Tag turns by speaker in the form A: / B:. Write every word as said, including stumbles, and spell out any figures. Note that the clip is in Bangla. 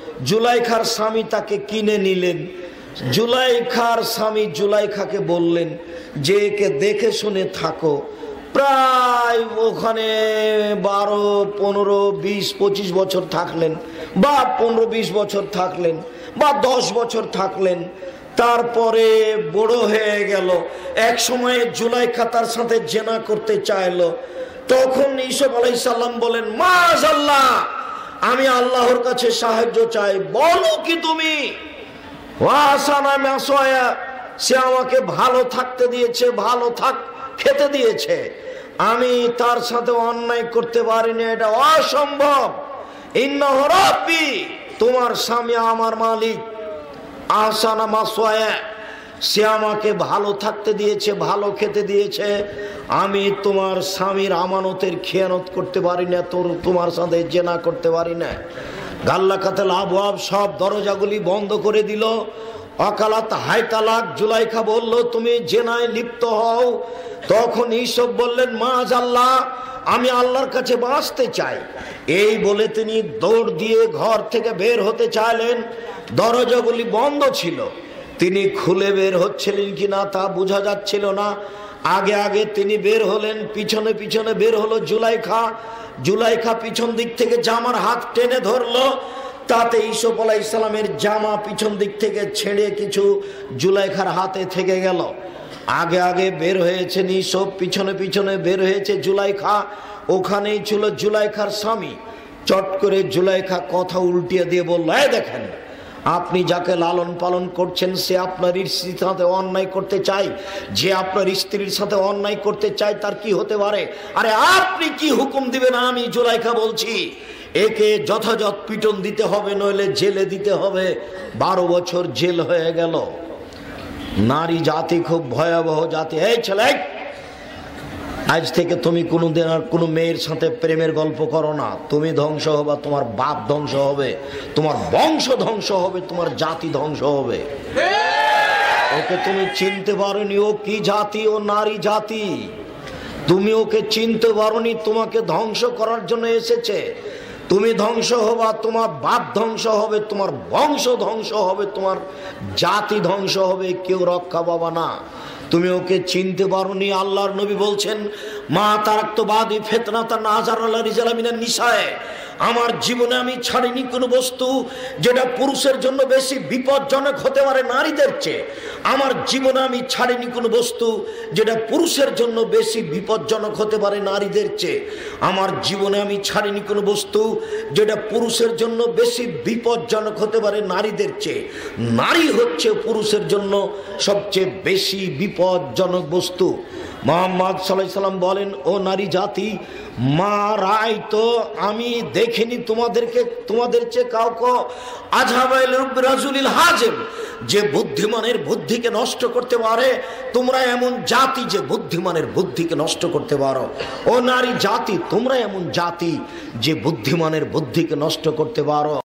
A: জুলাইখার স্বামী তাকে কিনে নিলেন। জুলাইখার স্বামী জুলাইখাকে বললেন যে একে দেখে শুনে থাকো। প্রায় ওখানে বারো পনেরো বিশ পঁচিশ বছর থাকলেন, বা পনেরো বিশ বছর থাকলেন, বা দশ বছর থাকলেন। তারপরে বড় হয়ে গেল, এক সময়ে জুলাইখা তার সাথে জেনা করতে চাইলো। তখন ইউসুফ আলাইহিস সালাম বলেন, মাশাআল্লাহ, আমি আল্লাহর কাছে সাহায্য চাই, বলো কি তুমি? ওয়াসানা মাসওয়া, সে আমাকে ভালো থাকতে দিয়েছে, ভালো থাক খেতে দিয়েছে, আমি তার সাথে অন্যায় করতে পারিনি, এটা অসম্ভব। ইন্নাহু রাব্বি, তোমার স্বামী আমার মালিক। আহসানা মাসওয়া, সে আমাকে ভালো থাকতে দিয়েছে, ভালো খেতে দিয়েছে, আমি তোমার স্বামীর আমানতের খেয়ানত করতে পারি না, তোর তোমার সাথে জেনা করতে পারি না। গাল্লাকাতাল আবওয়াব, সব দরজাগুলি বন্ধ করে দিল। অকালাত হাই তালাক। জুলাইখা বলল, তুমি জেনায় লিপ্ত হও। তখন ইউসুফ বললেন, মাআযাল্লাহ, আমি আল্লাহর কাছে বাঁচতে চাই। এই বলে তিনি দৌড় দিয়ে ঘর থেকে বের হতে চাইলেন। দরজাগুলি বন্ধ ছিল, তিনি খুলে বের হচ্ছিলেন কিনা তা বোঝা যাচ্ছিল না। আগে আগে তিনি বের হলেন, পিছনে পিছনে বের হলো জুলাইখা। জুলাইখা পিছন দিক থেকে জামার হাত টেনে ধরলো, তাতে ইউসুফ আলাইহিস সালামের জামা পিছন দিক থেকে ছেড়ে কিছু জুলাইখার হাতে থেকে গেল। আগে আগে বের হয়েছে ইউসুফ, পিছনে পিছনে বের হয়েছে জুলাইখা। ওখানেই ছিল জুলাইখার স্বামী। চট করে জুলাইখা কথা উল্টিয়ে দিয়ে বলল, এই দেখেন, আপনি যাকে লালন পালন করছেন সে আপনার স্ত্রীর সাথে অন্যায় করতে চায়। যে আপনার স্ত্রীর সাথে অন্যায় করতে চায় তার কি হতে পারে? আরে আপনি কি হুকুম দিবেন? আমি জুলাইখা বলছি, একে যথাযথ পিটন দিতে হবে, নইলে জেলে দিতে হবে। বারো বছর জেল হয়ে গেল। নারী জাতি খুব ভয়াবহ জাতি। এই ছেলে, আজ থেকে তুমি কোনোদিন আর কোনো মেয়ের সাথে প্রেমের গল্প করো না। তুমি ধ্বংস হবে, তোমার বাপ ধ্বংস হবে, তোমার বংশ ধ্বংস হবে, তোমার জাতি ধ্বংস হবে। ওকে তুমি চিনতে পারোনি, ও কি জাতি? ও নারী জাতি। তুমি ওকে চিনতে পারোনি, তোমাকে ধ্বংস করার জন্য এসেছে। তুমি ধ্বংস হবা, তোমার বাপ ধ্বংস হবে, তোমার বংশ ধ্বংস হবে, তোমার জাতি ধ্বংস হবে, কেউ রক্ষা পাবা না। তুমি ওকে চিনতে পারোনি। আল্লাহর নবী বলছেন, মা তারাক্তু বাদি ফিতনাতান আযারা লিরিজালি মিনান নিসায়ে, আমার জীবনে আমি ছাড়িনি কোনো বস্তু যেটা পুরুষের জন্য বেশি বিপজ্জনক হতে পারে নারীদের চেয়ে। আমার জীবনে আমি ছাড়িনি কোনো বস্তু যেটা পুরুষের জন্য বেশি বিপজ্জনক হতে পারে নারীদের চেয়ে। আমার জীবনে আমি ছাড়িনি কোনো বস্তু যেটা পুরুষের জন্য বেশি বিপজ্জনক হতে পারে নারীদের চেয়ে। নারী হচ্ছে পুরুষের জন্য সবচেয়ে বেশি বিপজ্জনক বস্তু। মুহাম্মদ সাল্লাল্লাহু আলাইহি সাল্লাম বলেন, ও নারী জাতি, মা রাই তো, আমি দেখিনি তোমাদেরকে তোমাদের চেয়ে কাউকে আজহাবাইল রাজুলিল হাজেম, যে বুদ্ধিমানের বুদ্ধিকে নষ্ট করতে পারে। তোমরা এমন জাতি যে বুদ্ধিমানের বুদ্ধিকে নষ্ট করতে পারো। ও নারী জাতি, তোমরা এমন জাতি যে বুদ্ধিমানের বুদ্ধিকে নষ্ট করতে পারো।